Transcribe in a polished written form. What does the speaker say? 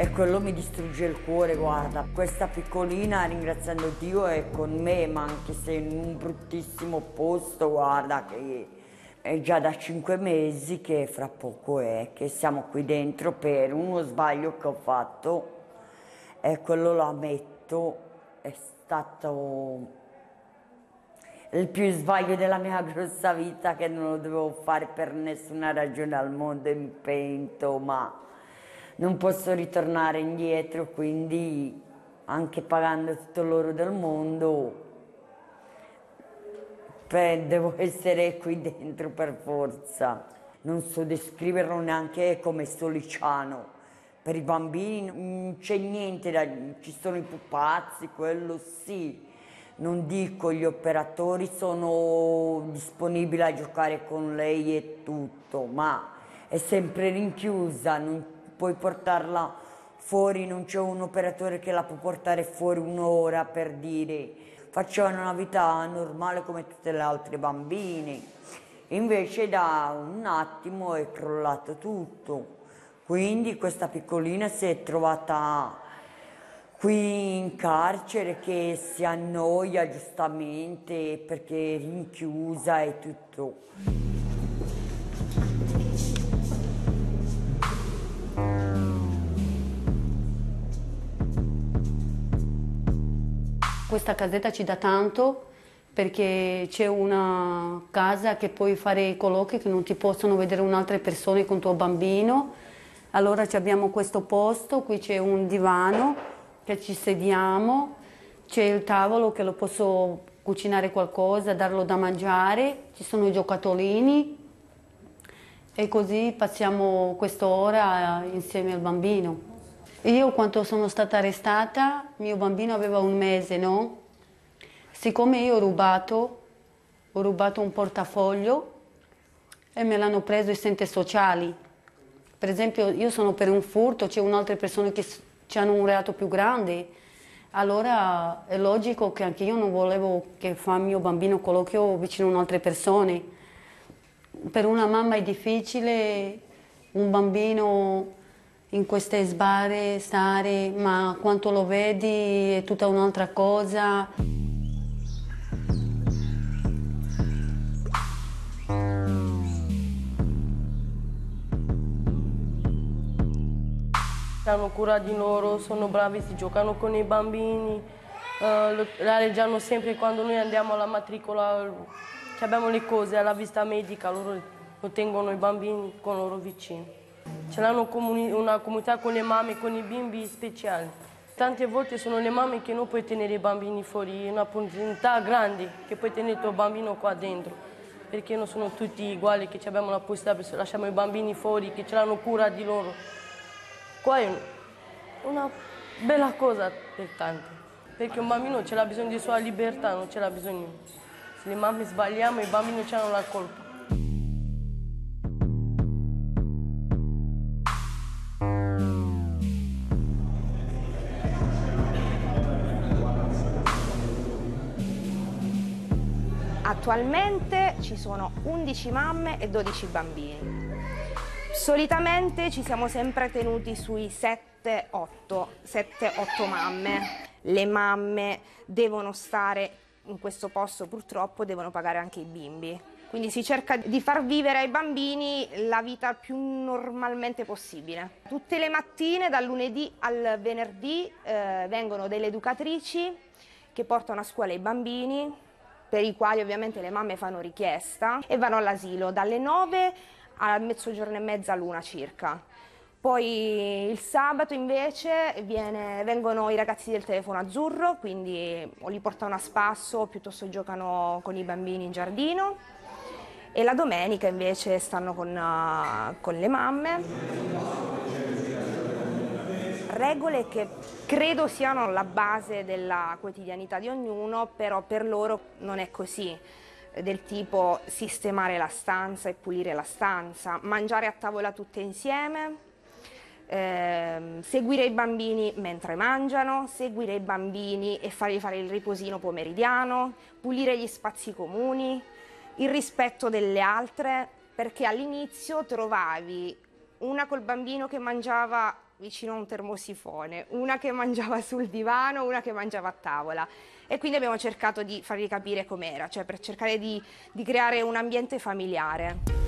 e quello mi distrugge il cuore, guarda. Questa piccolina, ringraziando Dio, è con me, ma anche se in un bruttissimo posto, guarda, che è già da 5 mesi che fra poco che siamo qui dentro per uno sbaglio che ho fatto, e quello lo ammetto, è stato il più sbaglio della mia grossa vita, che non lo dovevo fare per nessuna ragione al mondo e mi pento, ma non posso ritornare indietro, quindi anche pagando tutto l'oro del mondo devo essere qui dentro per forza. Non so descriverlo neanche come stoliciano. Per i bambini non c'è niente ci sono i pupazzi, quello sì. Non dico, gli operatori sono disponibili a giocare con lei e tutto, ma è sempre rinchiusa, non puoi portarla fuori, non c'è un operatore che la può portare fuori un'ora, per dire. Facevano una vita normale come tutte le altre bambine. Invece da un attimo è crollato tutto. Quindi questa piccolina si è trovata qui in carcere, che si annoia giustamente perché è rinchiusa e tutto. Questa casetta ci dà tanto, perché c'è una casa che puoi fare i colloqui, che non ti possono vedere un'altra persona con tuo bambino. Allora abbiamo questo posto, qui c'è un divano che ci sediamo, c'è il tavolo che lo posso cucinare qualcosa, darlo da mangiare, ci sono i giocattolini e così passiamo quest'ora insieme al bambino. Io quando sono stata arrestata, mio bambino aveva 1 mese, no? Siccome io ho rubato un portafoglio e me l'hanno preso i centri sociali. Per esempio, io sono per un furto, c'è un'altra persona che hanno un reato più grande. Allora è logico che anche io non volevo che fa mio bambino colloquio vicino a altre persone. Per una mamma è difficile, un bambino in queste sbarre stare, ma quando lo vedi è tutta un'altra cosa. Hanno cura di loro, sono bravi, si giocano con i bambini, lareggiano sempre quando noi andiamo alla matricola, abbiamo le cose alla visita medica, loro lo tengono i bambini con loro vicini. Ce l'hanno una comunità con le mamme, con i bimbi speciali. Tante volte sono le mamme che non puoi tenere i bambini fuori, è un'opportunità grande che puoi tenere il tuo bambino qua dentro, perché non sono tutti uguali, che abbiamo la possibilità per lasciamo i bambini fuori, che ce l'hanno cura di loro. Qua è una bella cosa per tanti, perché un bambino ha bisogno di sua libertà, non ce l'ha bisogno. Se le mamme sbagliamo, i bambini hanno la colpa. Attualmente ci sono 11 mamme e 12 bambini. Solitamente ci siamo sempre tenuti sui 7-8 mamme. Le mamme devono stare in questo posto, purtroppo devono pagare anche i bimbi. Quindi si cerca di far vivere ai bambini la vita più normalmente possibile. Tutte le mattine, dal lunedì al venerdì, vengono delle educatrici che portano a scuola i bambini, per i quali ovviamente le mamme fanno richiesta, e vanno all'asilo dalle 9 a mezzogiorno e mezza, all'una circa. Poi il sabato invece vengono i ragazzi del telefono azzurro, quindi o li portano a spasso o piuttosto giocano con i bambini in giardino, e la domenica invece stanno con le mamme. Regole che credo siano la base della quotidianità di ognuno, però per loro non è così, del tipo sistemare la stanza e pulire la stanza, mangiare a tavola tutte insieme, seguire i bambini mentre mangiano, seguire i bambini e fargli fare il riposino pomeridiano, pulire gli spazi comuni, il rispetto delle altre, perché all'inizio trovavi una col bambino che mangiava vicino a un termosifone, una che mangiava sul divano, una che mangiava a tavola, e quindi abbiamo cercato di fargli capire com'era, cioè per cercare di creare un ambiente familiare.